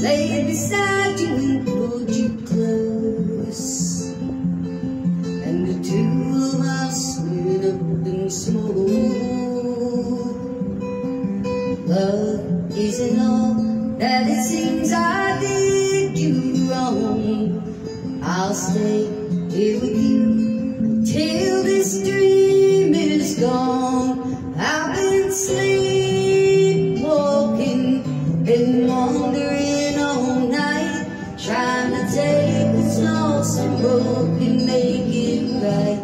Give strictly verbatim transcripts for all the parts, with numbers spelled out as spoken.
laid beside you and pulled you close, and the two of us lit up in smoke. Love isn't all that it seems. I did you wrong. I'll stay here with you till this dream is gone. I've been sleepwalking, been wandering all night, trying to take what's lost and broken, make it right.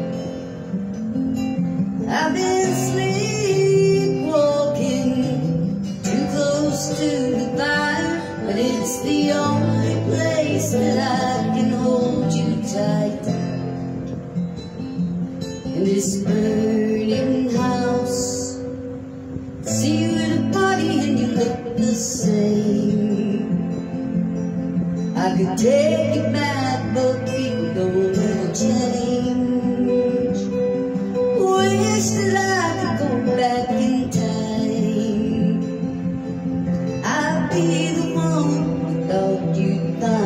I've been sleepwalking, too close to the fire, but it's the only place that I can hold you tight. In this burning house, see you at a party and you look the same. I could take you back, but people don't ever change. Wish that I could go back in time. I'd be the one you thought you'd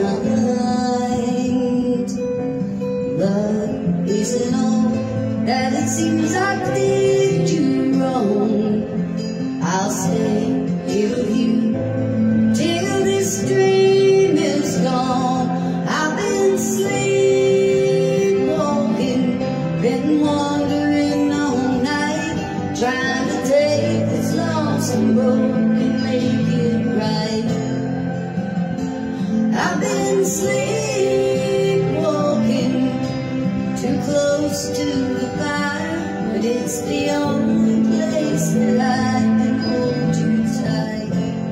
find. Love isn't all that it seems. I did you wrong. I'll stay here with you till this dream is gone. I've been sleepwalking, been wandering all night, trying to take this lost and broken, make it right. I've been sleepwalking, too close to the fire, but it's the only place that I can hold you tight.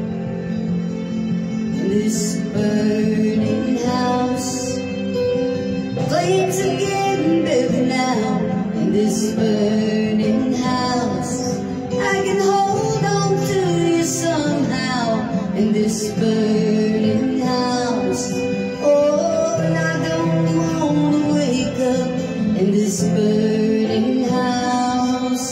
In this burning house, flames are getting bigger now. In this burning house, I can hold on to you somehow. In this burning house, oh, and I don't want to wake up in this burning house.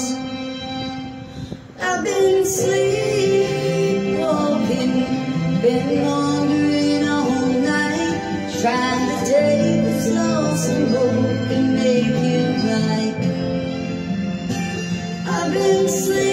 I've been sleepwalking, been wandering all night, trying to take what's lost and broken, make it right. I've been sleepwalking.